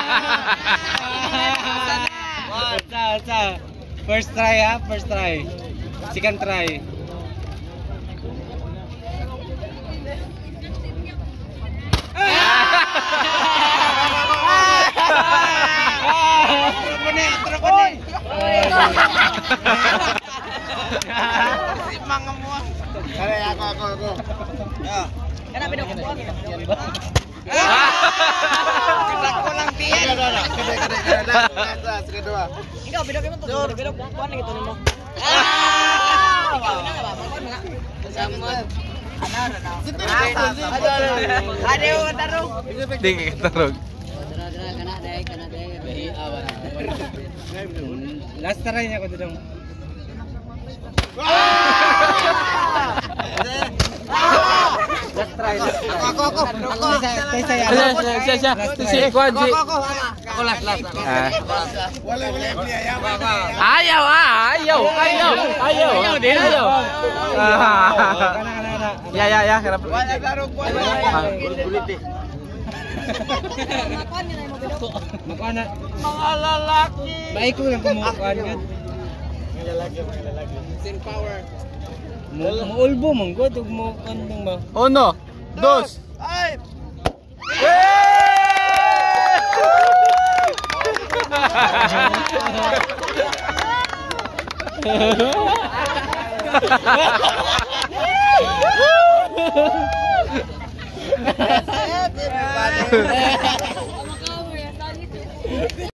First try ya, first try. Second try. Simang semua. Kare aku. Ya. Kena bedok buang. Pulang pian. Kedua. Enggak bedok emang tuh. Bedok buang gitu nih mau. Aduh, taruh. Ding tarog. Last try niya ko dong. Last try. Ako. Saya. Si kuan si. Ako last. Boleh beli ayam. Ayaw. Ya, kenapa? Wala taruh kulit. Mga anak. Mga lalaki. Baik ko lang kumukuan yun. Mga lalaki. Sin power. Maulbo mong god ug mo kandong ba? Uno, dos. Ay. Saya tidak